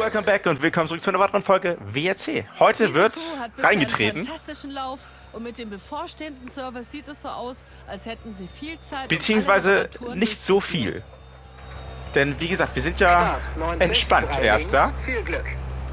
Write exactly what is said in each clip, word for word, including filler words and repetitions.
Welcome back und willkommen zurück zu einer weiteren Folge W R C. Heute Diese wird Crew hat bisher reingetreten. einen fantastischen Lauf und mit dem bevorstehenden Service sieht es so aus, als hätten sie viel Zeit. Beziehungsweise um alle Reparaturen nicht so viel. Denn wie gesagt, wir sind ja Start, neunzig, entspannt drei erst links, da. Viel Glück.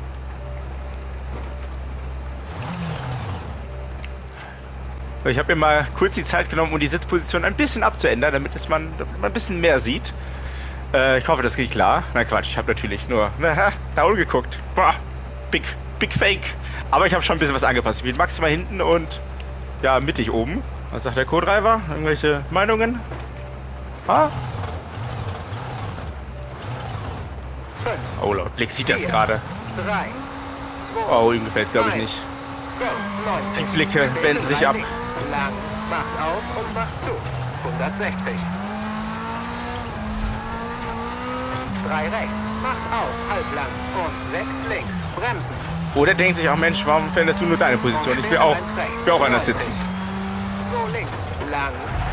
Ich habe mir mal kurz die Zeit genommen, um die Sitzposition ein bisschen abzuändern, damit es man, damit man ein bisschen mehr sieht. Äh, ich hoffe, das geht klar. Nein, Quatsch, ich habe natürlich nur na, da unten geguckt. Boah, big, big fake. Aber ich habe schon ein bisschen was angepasst. Ich bin maximal hinten und ja, mittig oben. Was sagt der Co-Driver? Irgendwelche Meinungen? Ah? fünf, Oh, laut Blick sieht das vier, gerade. drei, zwei, Oh, ihm gefällt es, glaube ich, eins. nicht. Go, neunzig. Die Blicke Späte wenden sich drei ab. Links. Lang, macht auf und macht zu. hundertsechzig. drei rechts, macht auf, halblang und sechs links. Bremsen. Oder denkt sich auch, Mensch, warum veränderst du nur deine Position? Und Ich will später auch, eins rechts. ich will auch anders neunzig. sitzen. zwei links, lang.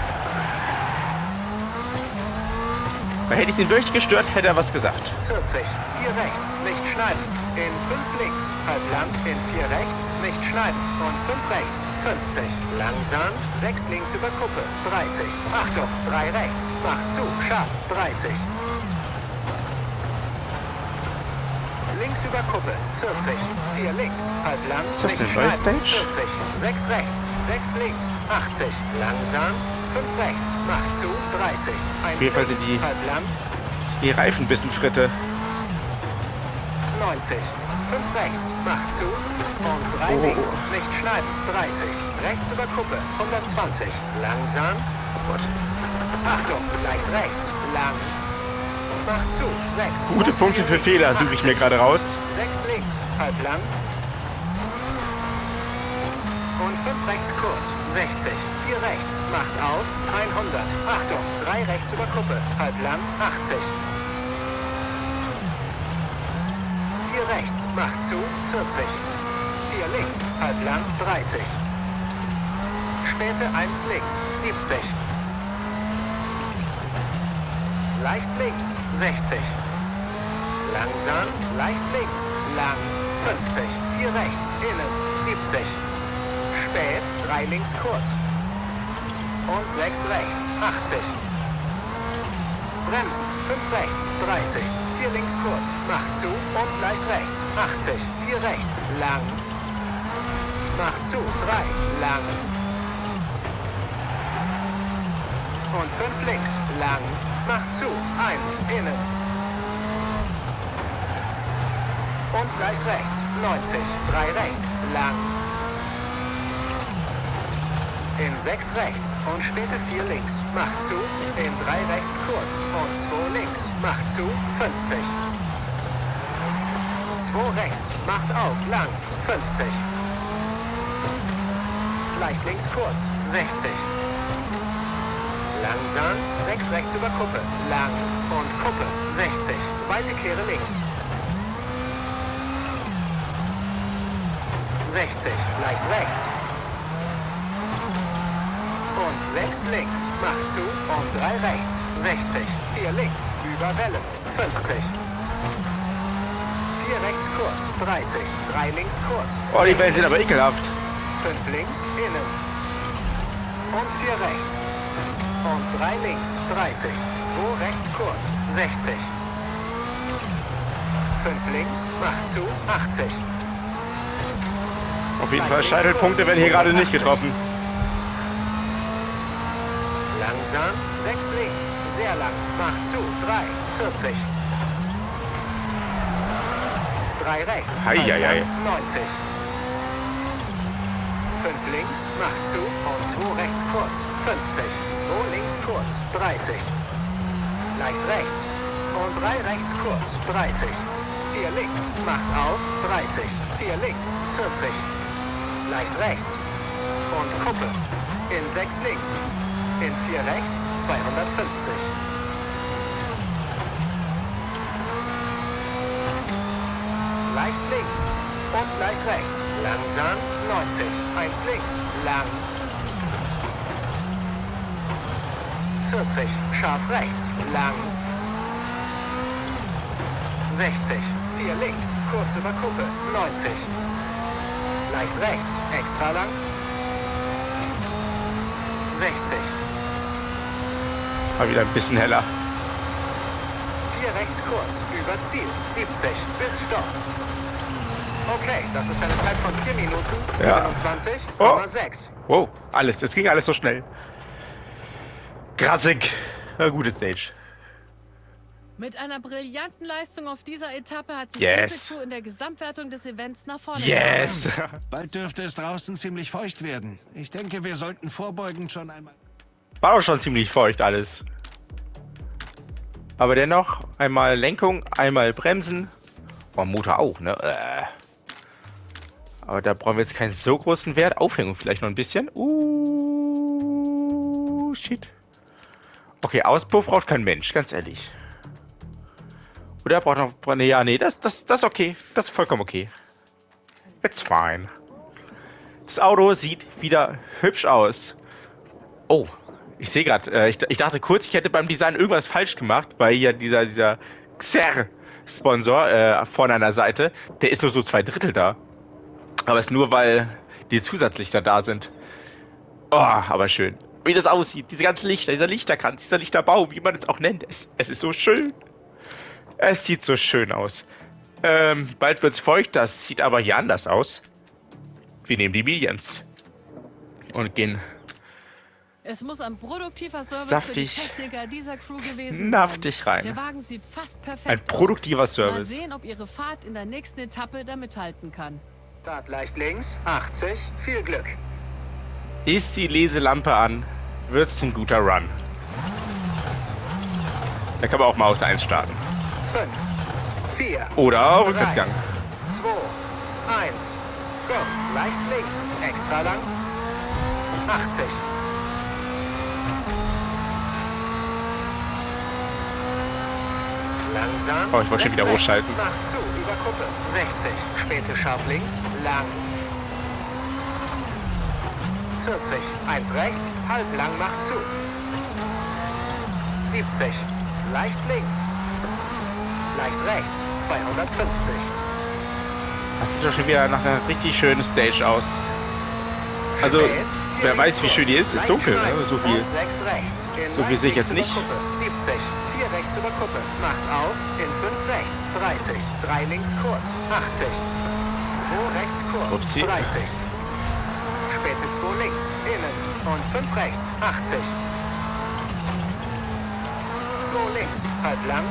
Weil hätte ich ihn wirklich gestört, hätte er was gesagt. vierzig, vier rechts, nicht schneiden. In fünf links, halblang, in vier rechts, nicht schneiden. Und fünf rechts, fünfzig. Langsam, sechs links über Kuppe, dreißig. Achtung, drei rechts, macht zu, scharf, dreißig. Links über Kuppe, vierzig. vier links, halblang, Ist das nicht eine neue schneiden. Stage? vierzig. sechs rechts, sechs links, achtzig. Langsam, fünf rechts, macht zu, dreißig. eins Auf jeden Fall links, sind die- halblang, Die Reifen ein bisschen Fritte. neunzig. fünf rechts, macht zu. Und drei Oh. links, nicht schneiden. dreißig. Rechts über Kuppe, hundertzwanzig. Langsam. Oh Gott. Achtung, leicht rechts. Lang. Macht zu. sechs. Gute Und Punkte vier für Fehler links, suche ich mir achtzig. gerade raus. sechs links, halblang. Und fünf rechts kurz, sechzig. vier rechts, macht auf, hundert. Achtung, drei rechts über Kuppe, halblang, achtzig. vier rechts, macht zu, vierzig. vier links, halblang, dreißig. Späte eins links, siebzig. Leicht links, sechzig. Langsam, leicht links, lang, fünfzig. vier rechts, innen, siebzig. Spät, drei links kurz. Und sechs rechts, achtzig. Bremsen, fünf rechts, dreißig. vier links kurz, macht zu und leicht rechts, achtzig. vier rechts, lang. Macht zu, drei, lang. Und fünf links, lang. Macht zu, eins, innen. Und leicht rechts, neunzig. drei rechts, lang. In sechs rechts und späte vier links, macht zu, in drei rechts kurz und zwei links, macht zu, fünfzig. zwei rechts, macht auf, lang, fünfzig. Leicht links kurz, sechzig. Langsam, sechs rechts über Kuppe, lang und Kuppe, sechzig. Weite Kehre links. sechzig, leicht rechts. Und sechs links, macht zu und drei rechts, sechzig. vier links, über Wellen, fünfzig. vier rechts kurz, dreißig. drei links kurz, Oh, die Wellen sechzig. sind aber ekelhaft. fünf links, innen. Und vier rechts. Und drei links, dreißig. zwei rechts kurz, sechzig. fünf links, macht zu, achtzig. Auf jeden Fall Scheitelpunkte werden hier gerade nicht getroffen. Langsam, sechs links, sehr lang, macht zu, drei, vierzig. drei rechts, Eieiei. halblang, neunzig. fünf links, macht zu und zwei rechts kurz, fünfzig. zwei links kurz, dreißig. Leicht rechts und drei rechts kurz, dreißig. vier links, macht auf, dreißig. vier links, vierzig. Leicht rechts und Kuppe. In sechs links. In vier rechts, zweihundertfünfzig. Leicht links und leicht rechts. Langsam, neunzig. eins links, lang. vierzig, scharf rechts, lang. sechzig, vier vier links, kurz über Kuppe, neunzig. Leicht rechts, extra lang, sechzig. Mal wieder ein bisschen heller. vier rechts kurz, über Ziel, siebzig, bis Stopp. Okay, das ist eine Zeit von vier Minuten, siebenundzwanzig Komma sechs. Oh. Wow, alles, das ging alles so schnell. Krassig. Eine gute Stage. Mit einer brillanten Leistung auf dieser Etappe hat sich Yes. diese Crew in der Gesamtwertung des Events nach vorne Yes! gebracht. Bald dürfte es draußen ziemlich feucht werden. Ich denke, wir sollten vorbeugend schon einmal... War doch schon ziemlich feucht alles. Aber dennoch, einmal Lenkung, einmal Bremsen. Oh, Motor auch, ne? Äh. Aber da brauchen wir jetzt keinen so großen Wert. Aufhängung vielleicht noch ein bisschen. Uh, shit. Okay, Auspuff braucht kein Mensch, ganz ehrlich. Oder braucht noch... Nee, ja, nee, das, das, das ist okay. Das ist vollkommen okay. It's fine. Das Auto sieht wieder hübsch aus. Oh, ich sehe gerade, äh, ich, ich dachte kurz, ich hätte beim Design irgendwas falsch gemacht, weil hier dieser, dieser Xer-Sponsor äh, vorne an der Seite, der ist nur so zwei Drittel da. Aber es ist nur, weil die Zusatzlichter da sind. Oh, aber schön. Wie das aussieht, diese ganzen Lichter, dieser Lichterkranz, dieser Lichterbaum, wie man es auch nennt. Es, es ist so schön. Es sieht so schön aus. Ähm, bald wird's feucht, das sieht aber hier anders aus. Wir nehmen die Mediums. Und gehen Es muss ein produktiver Service Saftig. für die Techniker dieser Crew gewesen Saftig sein. rein. Der Wagen sieht fast perfekt Ein produktiver aus. Mal Service. sehen, ob ihre Fahrt in der nächsten Etappe damit halten kann. Start leicht links, achtzig, viel Glück. Ist die Leselampe an, wird's ein guter Run. Da kann man auch mal aus eins starten. fünf, vier, Oder Rückwärtsgang. zwei, eins, go. Leicht links, extra lang, achtzig. Langsam. Oh, ich wollte schon sechs wieder rechts, hochschalten. Macht zu, über Kuppe, sechzig. Späte scharf links, lang. vierzig, eins rechts, halb lang, macht zu. siebzig, leicht links. Leicht rechts, zweihundertfünfzig. Das sieht doch schon wieder nach einer richtig schönen Stage aus. Also, Spät, vier wer links weiß, wie schön die ist, ist leicht dunkel, ne? schneiden So viel. und sechs rechts. In so viel leicht sehe ich jetzt links nicht. über Kuppe, siebzig, vier rechts über Kuppe. Macht auf, in fünf rechts, dreißig. drei links kurz, achtzig. zwei rechts kurz, Upsi. dreißig. Späte zwei links, innen. Und fünf rechts, achtzig. zwei links, halb lang.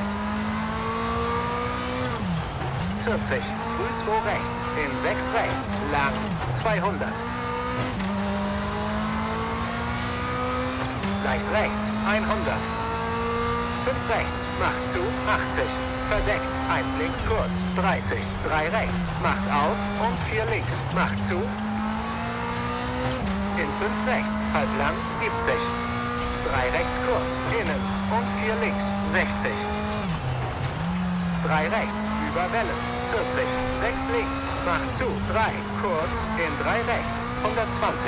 vierzig, früh zwei rechts, in sechs rechts, lang, zweihundert. Leicht rechts, hundert. fünf rechts, macht zu, achtzig. Verdeckt, eins links kurz, dreißig. drei rechts, macht auf und vier links, macht zu. In fünf rechts, halb lang, siebzig. drei rechts kurz, innen und vier links, sechzig. drei rechts, über Welle, vierzig. sechs links, macht zu, drei, kurz, in drei rechts, hundertzwanzig.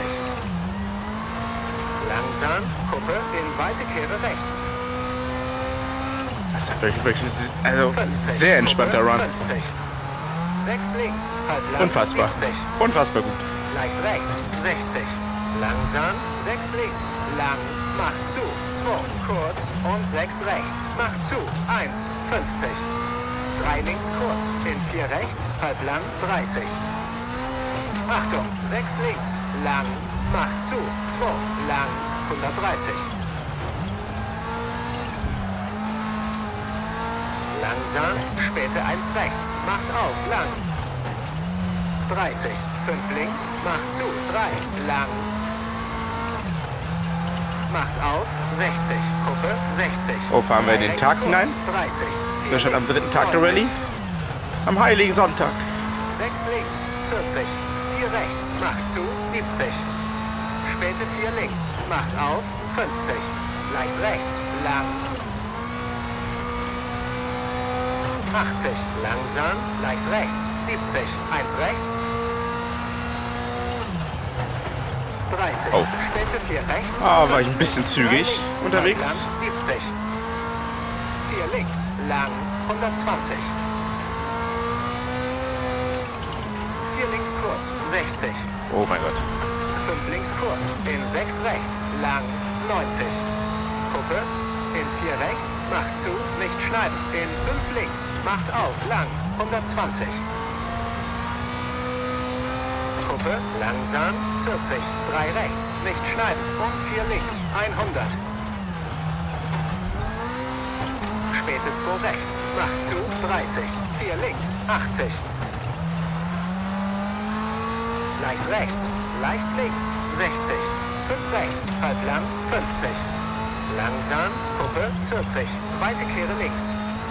Langsam, Kuppe, in weite Kehre rechts. Das ist wirklich, wirklich also fünfzig. sehr entspannter Kuppe, Run. fünfzig. sechs links, halb lang, Unfassbar. siebzig. Unfassbar gut. Leicht rechts, sechzig. Langsam, sechs links, lang, macht zu, zwei, kurz und sechs rechts, macht zu, eins, fünfzig. drei links kurz, in vier rechts, halb lang, dreißig. Achtung, sechs links, lang, macht zu, zwei, lang, hundertdreißig. Langsam, späte eins rechts, macht auf, lang. dreißig, fünf links, macht zu, drei, lang. Macht auf, sechzig, Kuppe, sechzig. Oh, fahren wir in drei den rechts Tag kurz, hinein? dreißig, vier Wir sind schon am links, dritten Tag der neunzig. Rallye. Am Heiligen Sonntag. sechs links, vierzig, vier rechts, macht zu, siebzig. Späte vier links, macht auf, fünfzig. Leicht rechts, lang. achtzig, langsam, leicht rechts, siebzig. eins rechts. dreißig, Oh. späte vier rechts. Ah, war ich ein fünfzig. bisschen zügig drei links, unterwegs. halb lang, siebzig. vier links, lang, hundertzwanzig. links kurz, sechzig. Oh mein Gott. fünf links kurz, in sechs rechts, lang, neunzig. Kuppe, in vier rechts, macht zu, nicht schneiden. In fünf links, macht auf, lang, hundertzwanzig. Kuppe, langsam, vierzig. drei rechts, nicht schneiden. Und vier links, hundert. Späte zwei rechts, macht zu, dreißig. vier links, achtzig. Leicht rechts, leicht links, sechzig. fünf rechts, halb lang, fünfzig. Langsam, Kuppe, vierzig. Weite Kehre links.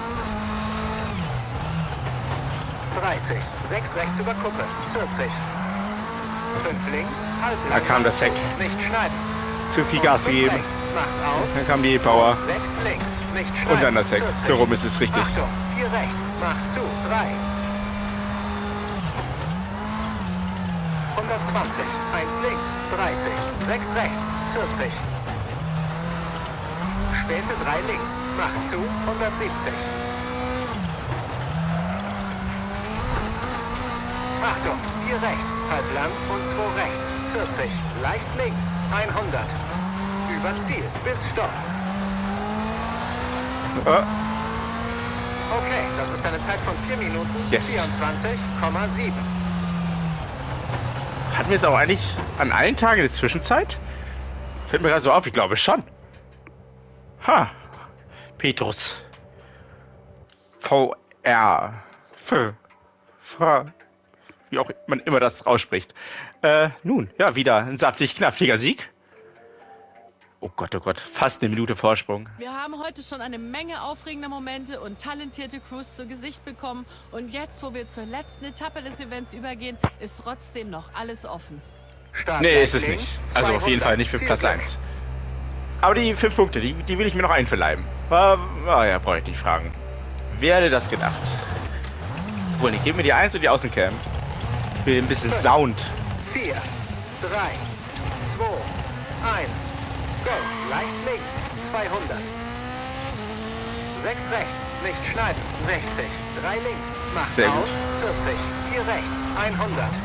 dreißig. sechs rechts über Kuppe, vierzig. fünf links, halb lang. Da kam das Heck. Nicht schneiden. Zu viel Gas gegeben. Rechts, macht auf. Dann kam die E-Power. sechs links, nicht schneiden. Und dann das Heck. vierzig. So rum ist es richtig. Achtung, vier rechts, macht zu, drei. hundertzwanzig. eins links, dreißig. sechs rechts, vierzig. Späte drei links, macht zu, hundertsiebzig. Achtung, vier rechts, halb lang und zwei rechts, vierzig. Leicht links, hundert. Über Ziel, bis Stopp. Oh, Okay, das ist eine Zeit von vier Minuten, Yes. vierundzwanzig Komma sieben. hatten wir jetzt auch eigentlich an allen Tagen eine Zwischenzeit? Fällt mir gerade so auf, ich glaube schon. Ha. Petrus. V R. F. F. Wie auch man immer das ausspricht. Äh, nun, ja, wieder ein saftig knaftiger Sieg. Oh Gott, oh Gott, fast eine Minute Vorsprung. Wir haben heute schon eine Menge aufregender Momente und talentierte Crews zu Gesicht bekommen. Und jetzt, wo wir zur letzten Etappe des Events übergehen, ist trotzdem noch alles offen. Start Nee, leicht ist es links, nicht. Also auf jeden Fall nicht für Viel Platz Glück. eins. Aber die fünf Punkte, die, die will ich mir noch einverleiben. Ah, ah ja, brauche ich nicht fragen. Wer hätte das gedacht? Obwohl, ich gebe mir die eins und die Außencam. Ich will ein bisschen Fünf. Sound. vier, drei, zwei, eins. Go. Leicht links, zweihundert. sechs rechts, nicht schneiden, sechzig. drei links, macht Sehr auf, gut. vierzig. vier rechts, hundert.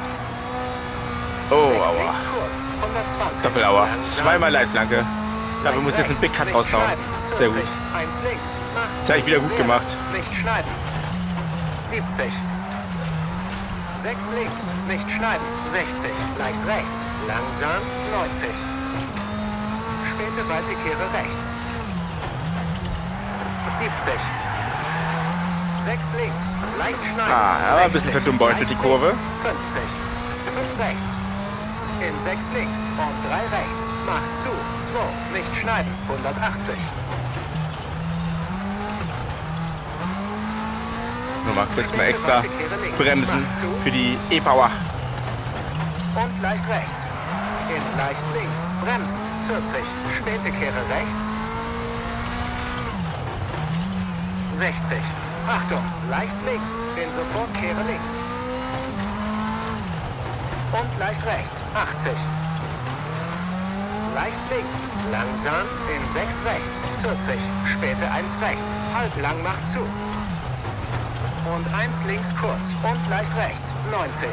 Oh, sechs aua. links kurz, hundertzwanzig. Doppelauer. Langsam. Zweimal Leitplanke. Dafür muss ich jetzt einen Big Cut raushauen. Sehr gut. eins links, macht Das habe ich wieder gut sehr gemacht. Nicht schneiden. siebzig. sechs links, nicht schneiden. sechzig. Leicht rechts. Langsam. neunzig. Späte weite Kehre rechts. siebzig. sechs links. Leicht schneiden. Ah, ja, ein bisschen sechzig. verdummbeutelt Leicht die Kurve. links, fünfzig. fünf rechts. In sechs links und drei rechts. Macht zu. zwei. Nicht schneiden. hundertachtzig. Nochmal kurz mal Späte extra weite Kehre links. bremsen Macht zu. für die E-Power. Und leicht rechts. In leicht links. Bremsen. vierzig. Späte Kehre rechts. sechzig. Achtung. Leicht links. In sofort Kehre links. Und leicht rechts. achtzig. Leicht links. Langsam. In sechs rechts. vierzig. Späte eins rechts. Halb lang macht zu. Und eins links kurz. Und leicht rechts. neunzig.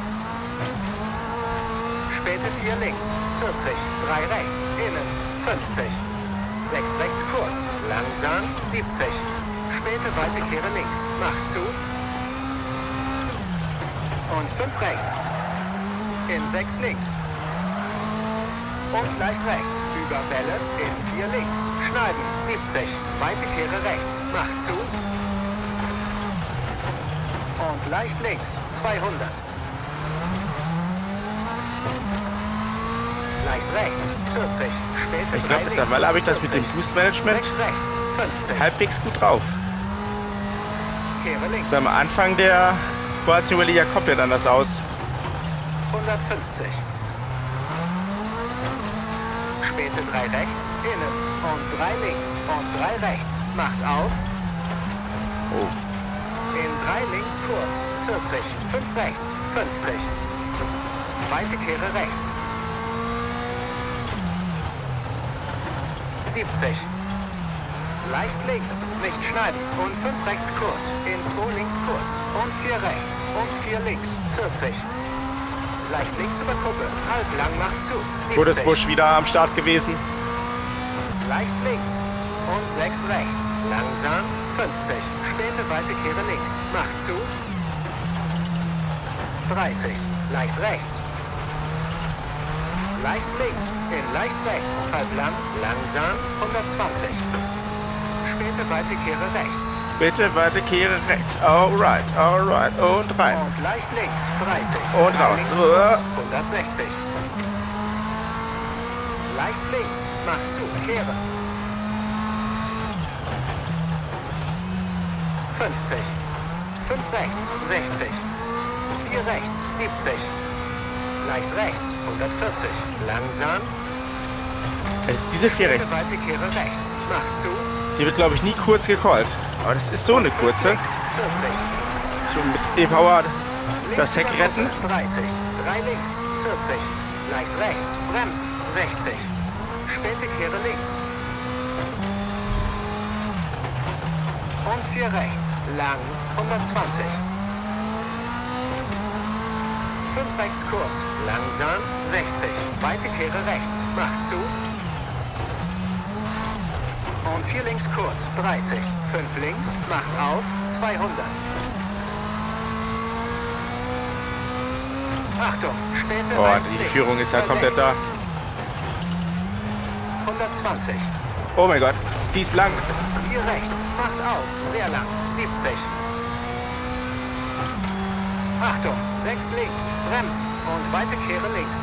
Späte vier links, vierzig, drei rechts, innen, fünfzig. sechs rechts kurz, langsam, siebzig. Späte weite Kehre links, macht zu. Und fünf rechts. In sechs links. Und leicht rechts, über Welle, in vier links. Schneiden, siebzig. Weite Kehre rechts, macht zu. Und leicht links, zweihundert. Leicht rechts, vierzig. Späte Ich drei glaube, links. mittlerweile habe ich das mit dem vierzig. Boost-Management sechs rechts, fünfzig. halbwegs gut drauf. Kehre links, Am Anfang der Kroatien Rallye ja komplett anders aus. hundertfünfzig. Späte drei rechts, innen. Und drei links und drei rechts. Macht auf. Oh. In drei links kurz, vierzig. fünf rechts, fünfzig. Weite Kehre rechts. siebzig. Leicht links, nicht schneiden. Und fünf rechts kurz. In zwei links kurz. Und vier rechts. Und vier links. vierzig. Leicht links über Kuppe. Halb lang macht zu. Todesbusch wieder am Start gewesen. Leicht links. Und sechs rechts. Langsam. fünfzig. Späte weite Kehre links. Macht zu. dreißig. Leicht rechts. Leicht links. In leicht rechts. Halb lang. Langsam. hundertzwanzig. Späte weite Kehre rechts. Bitte weite Kehre rechts. Alright, alright. Und rein. Und leicht links. dreißig. Und Drei raus. links kurz. hundertsechzig. Leicht links. Macht zu. Kehre. fünfzig. fünf rechts. sechzig. vier rechts. siebzig. Leicht rechts. hundertvierzig. Langsam. Äh, diese vier rechts. Bitte weite Kehre rechts. Macht zu. Die wird, glaube ich, nie kurz gecallt. Aber das ist so eine fünf kurze. links. vierzig. Schon mit E-Power das Links Heck über retten. Kuppe, dreißig. drei links. vierzig. Leicht rechts. Bremsen. sechzig. Späte Kehre links. Und vier rechts. Lang. hundertzwanzig. fünf rechts kurz. Langsam. sechzig. Weite Kehre rechts. Macht zu. Und vier links kurz. dreißig. fünf links. Macht auf. zweihundert. Achtung. Späte Oh, eins die links. Führung ist ja Verdeckt. komplett da. hundertzwanzig. Oh mein Gott, die ist lang. vier rechts. Macht auf. Sehr lang. siebzig. Achtung. sechs links. Bremsen. Und weite Kehre links.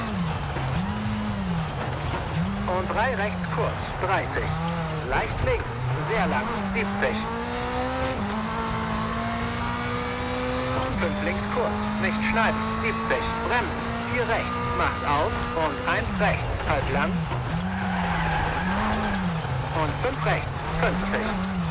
Und drei rechts kurz. dreißig. Leicht links. Sehr lang. siebzig. fünf links kurz. Nicht schneiden. siebzig. Bremsen. vier rechts. Macht auf. Und eins rechts. Halb lang. Und fünf rechts. fünfzig.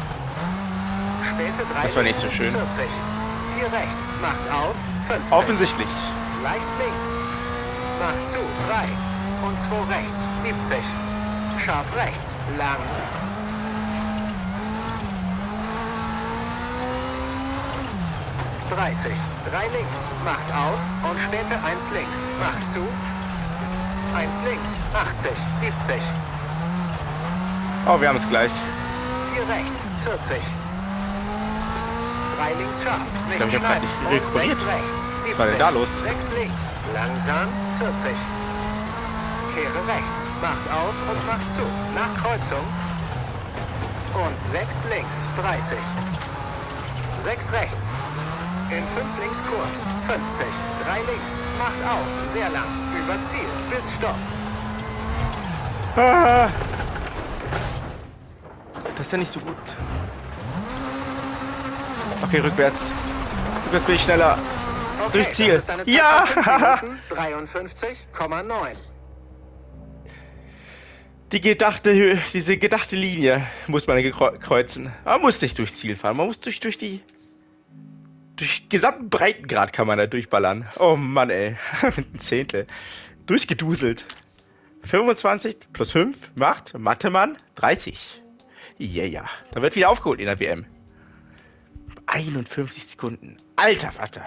Späte drei Das war nicht so links. schön. vierzig. vier rechts. Macht auf. fünfzig. Offensichtlich. Leicht links. Macht zu. drei. Und zwei rechts. siebzig. Scharf rechts. Lang. dreißig. drei links. Macht auf. Und später eins links. Macht zu. eins links. achtzig. siebzig. Oh, wir haben es gleich. vier rechts. vierzig. drei links scharf. Nicht Ich glaub, ich hab grad schneiden. nicht Und rekurriert. sechs rechts. siebzig. Was war denn da los? sechs links. Langsam. vierzig. Kehre rechts. Macht auf und macht zu. Nach Kreuzung. Und sechs links. dreißig. sechs rechts. In fünf links kurz. fünfzig. drei links. Macht auf. Sehr lang. Über Ziel. Bis Stopp. Ah. Das ist ja nicht so gut. Okay, rückwärts. Rückwärts bin ich schneller. Okay, Durch Ziel. das ist eine Zeit Ja! von fünf Minuten dreiundfünfzig Komma neun. Die gedachte, Hö- diese gedachte Linie muss man gekre- kreuzen. Man muss nicht durchs Ziel fahren. Man muss durch, durch die... Durch gesamten Breitengrad kann man da durchballern. Oh Mann, ey. Mit einem Zehntel. Durchgeduselt. fünfundzwanzig plus fünf macht Mattemann dreißig. Ja, yeah, ja. Da wird wieder aufgeholt in der W M. einundfünfzig Sekunden. Alter Vater.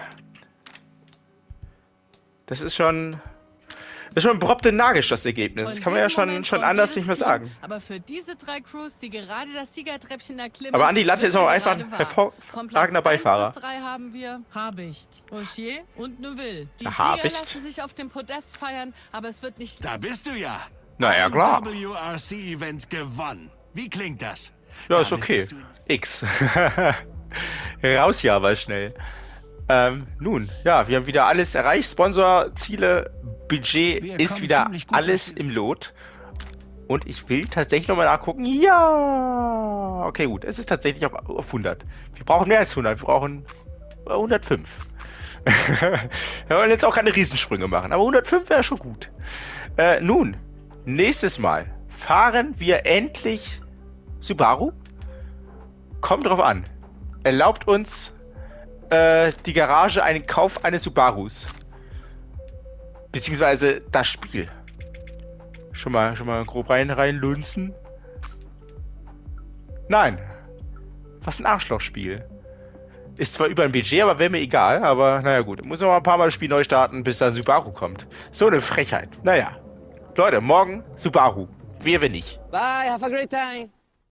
Das ist schon... Das ist schon Brobte Nagisch, das Ergebnis. Das Von kann man ja diesem schon, Moment schon kommt anders jedes nicht mehr Team. sagen. Aber für diese drei Crews, die gerade das Siegertreppchen erklimmen... Aber Andi Latte wird ist auch er einfach gerade ein wahr. hervorragender Von Platz Beifahrer. eins bis drei haben wir Habicht, Ogier und Neuville. Die Ja, Sieger Habicht. lassen sich auf dem Podest feiern, aber es wird nicht... Da bist du ja. Na ja, Ein klar. W R C-Event gewonnen. Wie klingt das? Ja, ist Damit okay. bist du in- X. Raus ja, aber schnell. Ähm, nun, ja, wir haben wieder alles erreicht. Sponsor, Ziele, Budget Wir ist kommen wieder ziemlich gut alles durch die- im Lot. Und ich will tatsächlich nochmal nachgucken. Ja! Okay, gut. Es ist tatsächlich auf, auf hundert. Wir brauchen mehr als hundert. Wir brauchen hundertfünf. Wir wollen jetzt auch keine Riesensprünge machen. Aber hundertfünf wäre schon gut. Äh, nun, nächstes Mal fahren wir endlich Subaru. Kommt drauf an. Erlaubt uns äh, die Garage einen Kauf eines Subarus. Beziehungsweise das Spiel. Schon mal, schon mal grob rein, reinlunzen. Nein. Was ein Arschlochspiel. Ist zwar über ein Budget, aber wäre mir egal. Aber naja gut, muss noch mal ein paar Mal das Spiel neu starten, bis dann Subaru kommt. So eine Frechheit. Naja. Leute, morgen Subaru. Wir, wenn nicht. Bye, have a great time.